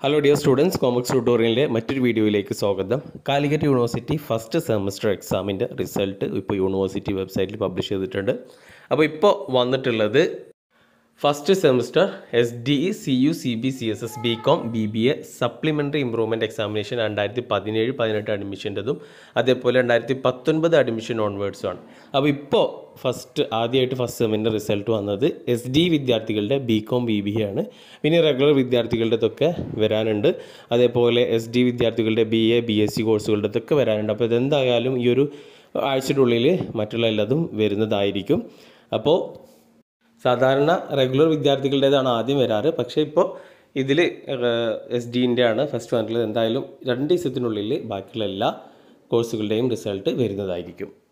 Hello dear students, Comics Tutorial മറ്റൊരു വീഡിയോയിലേക്ക് സ്വാഗതം. കാലിക്കറ്റ് യൂണിവേഴ്സിറ്റി ഫസ്റ്റ് സെമസ്റ്റർ എക്സാമിൻ്റെ റിസൾട്ട് ഇപ്പോൾ യൂണിവേഴ്സിറ്റി വെബ്സൈറ്റിൽ പബ്ലിഷ് ചെയ്തിട്ടുണ്ട്. അപ്പോൾ ഇപ്പോൾ വന്നിട്ടുള്ളത് first semester SDE CU CB CSS BCom BBA supplementary improvement examination 2017-18 അഡ്മിഷൻ്റെതും അതേപോലെ 2019 അഡ്മിഷൻ ഓൺവേർഡ്സുമാണ്. അപ്പോൾ ഇപ്പോൾ ആദ്യമായിട്ട് ഫസ്റ്റ് സെമ്മിൻ്റെ റിസൾട്ട് വന്നത് SDE വിദ്യാർത്ഥികളുടെ BCom BBA ആണ്. പിന്നെ റെഗുലർ വിദ്യാർത്ഥികളുടെതൊക്കെ വരാനുണ്ട്. അതേപോലെ SDE വിദ്യാർത്ഥികളുടെ BA BSc കോഴ്സുകളുടെതൊക്കെ വരാനുണ്ട്. അപ്പോൾ ഇതെന്തായാലും ഈ ഒരു ആഴ്ചയുടെ മറ്റുള്ള എല്ലാതും വരുന്നതായിരിക്കും. അപ്പോൾ സാധാരണ റെഗുലർ വിദ്യാർത്ഥികളുടേതാണ് ആദ്യം വരാറ്. പക്ഷേ ഇപ്പോൾ ഇതിൽ SDEൻ്റെ ആണ് ഫസ്റ്റ് വന്നിട്ടുള്ളത്. എന്തായാലും 2 ദിവസത്തിനുള്ളിൽ ബാക്കിയുള്ള എല്ലാ കോഴ്സുകളുടെയും റിസൾട്ട് വരുന്നതായിരിക്കും.